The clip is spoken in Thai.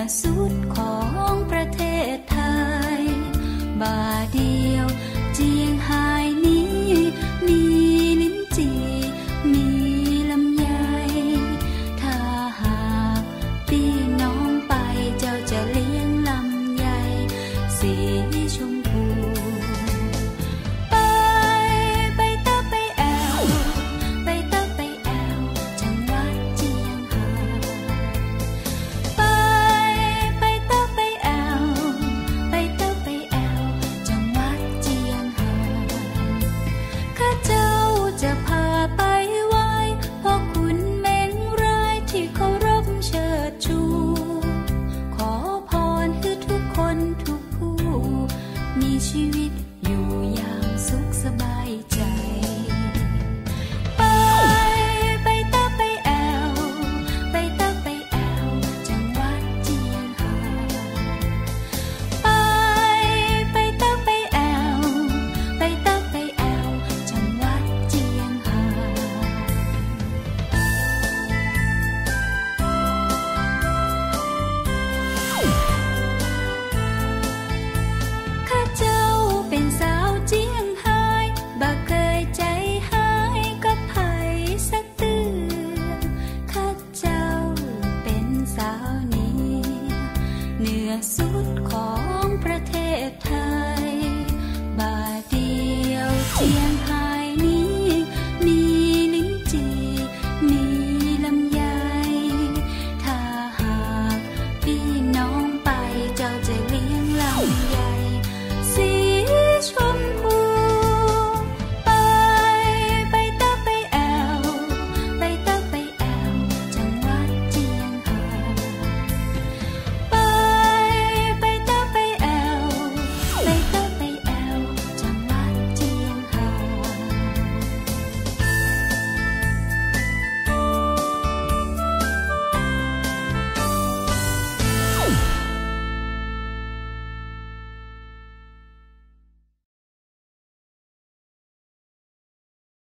สุดของประเทศไทยบาเดียวเจียงไฮ้นี้มีลิ้นจี่มีลำไยถ้าหากพี่น้องไปเจ้าจะเลี้ยงลำไยสีชมพูไปตะไปแอวไปตะไปแอวจังหวัดเจียงไฮ้ไปตะไปแอวไปตะไปแอวจังหวัดเจียงไฮ้ข้าเจ้าจะพาไปไหว้พ่อขุนเม้งรายที่เคารพเชิดชูขอพรให้ทุกคนทุกผู้มีชีวิตอยู่อย่างสุขสบายใจไปตะไปแอวไปตะไปแอวจังหวัดเจียงไฮ้ไปตะไปแอวไปตะไปแอวจังหวัดเจียงไฮ้ข้าเจ้าเป็นสาวเจียงไฮ้บ่เคยใจหายกับไผสักเตือข้าเจ้าเป็นสาวนี้เหนือสุ